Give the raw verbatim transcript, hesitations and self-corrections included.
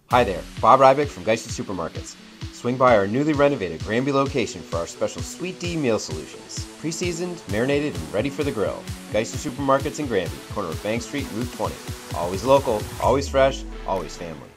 Hi there, Bob Rybick from Geisty Supermarkets. Swing by our newly renovated Granby location for our special Sweet D meal solutions. Pre-seasoned, marinated, and ready for the grill. Geisty Supermarkets in Granby, corner of Bank Street, Route twenty. Always local, always fresh, always family.